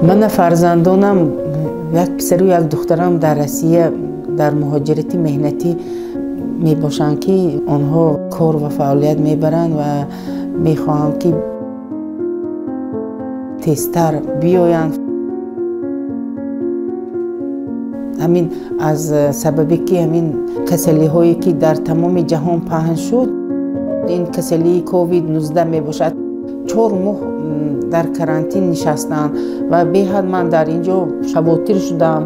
من فرزندانم یک پسر و یک دخترم در روسیه در مهاجرتی مهنتی می باشند که آنها کار و فعالیت می برند و می خواهم که تیزتر بیایند. همین از سببی که همین کسلی هایی که در تمام جهان پهن شد، این کسلی کووید 19 می باشد. 4 ماه در کرانتین نشستم و به حد من در اینجا شباتر شدم.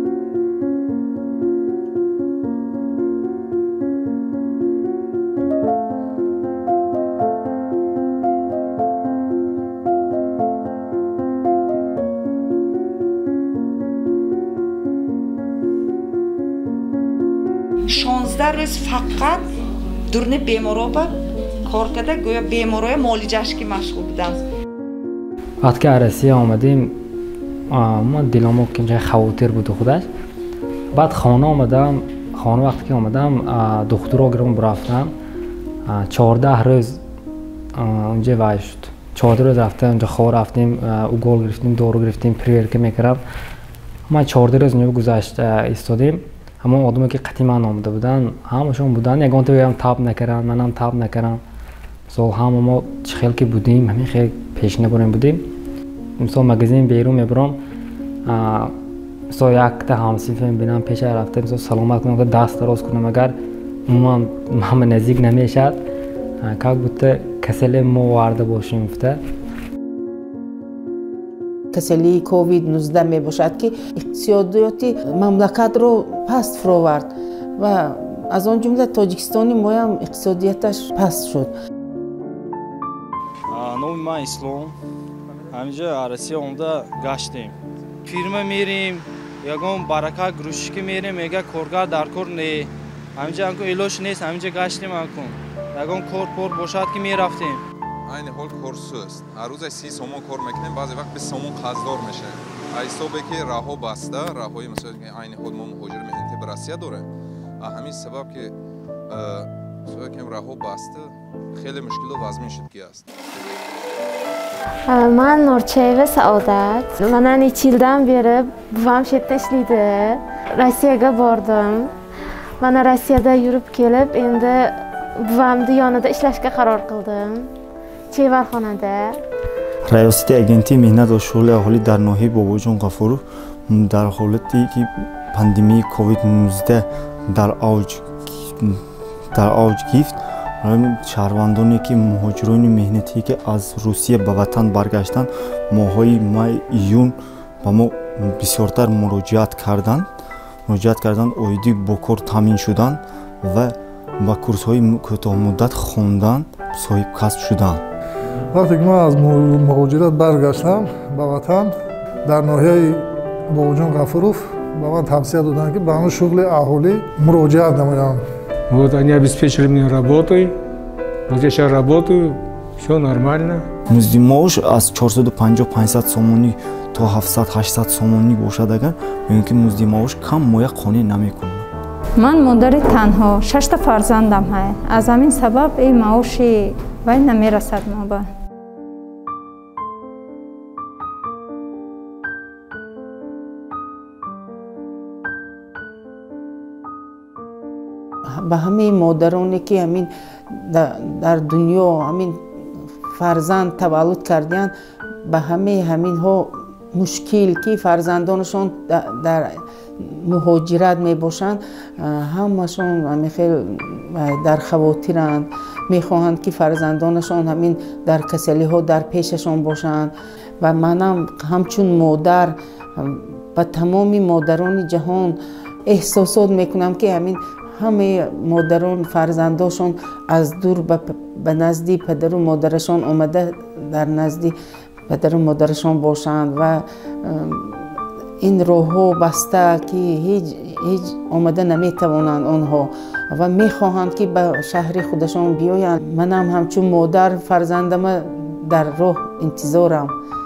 شانزده روز فقط دورن بیمارا با کار کرده، گویا بیمارای معالجه‌اش که مشغول بودم. وقتی که روسیه آمدیم ما دلمو که جای خواطر بود خودش. بعد خانه آمدم، خانه وقتی که آمدم دخترها گرم رفتم 14 روز اونجا وای شد. 14 روز رفتم اونجا خواب رفتیم، اوگل گرفتیم، دارو گرفتیم، پریورکه میکردم. ما 14 روز اونجا گذشت ایستادیم. همون آدمی که قطعی من آمده بودن همشون بودن، یگان تو هم تاب نکردن، منم تاب نکردم. مثلا هم ما خیلی که بودیم، همین خیلی پیش نبریم بودیم. مثلا مغازین بیرون میبرم، مثلا یک تا همسیفم بینم پیش رفتم، مثلا سلامت کنم، دست دراز کنم، اگر هم نزدیک نمیشد که بوده کسل ما وارد باشیم افته. کسلی کووید 19 می باشد که اقتصادیات مملکت رو پست فراورد و از آن جمله تاجیکستانی ما هم اقتصادیتش پست شد. نام من اسلام. همینجا روسیه آمده گشتیم. فیرما میریم، یگان برکه گروشکی میریم، میگه کارگر در کار نه. همینجا انکو ایلوش نیست، همینجا گشتیم انکو. یگان کار پر باشد که میرفتیم. این حال کورسوست. هر روز 30 سومون کار میکنیم، بعضی وقت 20 سومون قرضدار میشه. حسابی که راهو بسته، راهوی مثلا این خود ما مهاجر مهنتی به روسیه داره. همین سبب که که راهو بسته خیلی مشکل و وضع میشد که است. من نورچیوه سعادت. من ایچیلدن بیره بوام شتشلیده. روسیه باردم. من روسیه یوروپ kelib endi buvamni yonida ishlashga qaror qildim. Chevarxonada. Rayosati agenti mehnat va shug'ul aholi در ناحیه باباجان غفورov در حالتی که پاندمی کووید 19 در اوج گرفت، شهروندانی که مهاجران مهنتی که از روسیه به وطن برگشتند ماهای مای ایون با ما بسیارتر مراجعت کردند. اویدی با کار تامین شدند و با کورس های کوتاه مدت خواندن صاحب کسب شدند. وقتی که من از مهاجرت برگشتم به وطن، در ناحیه باباجان غفورov به من توصیه даданд که به همون شغل اهالی مراجعت نمایم. Вот они обеспечили мне работой, вот я сейчас работаю, все нормально. مزد معاش از 450-500 سومونی تا 700-800 سومونی باشد اگر میگن که مزد معاش کم ما یک خانه نمیکنه. من مادر تنها 6 تا فرزندم هست. از همین سبب این معاشی وای نمیرسد ما با. به همه مادرانی که همین در دنیا همین فرزند تولد کردن، به همین ها مشکل که فرزندانشون در مهاجرت می باشند، همشون همین خیلی در خواطرند، میخواهند که فرزندانشون همین در کسلی ها در پیششون باشند. و منم همچون مادر به تمام مادران جهان احساسات میکنم که همین همه مادران فرزنداشون از دور به نزدی پدر و مادرشون آمده در نزدی پدر و مادرشون باشند و این راهو بسته که هیچ آمده نمیتوانند آنها و میخواهند که به شهر خودشون بیایند. منم همچون مادر فرزندم در راه انتظارم.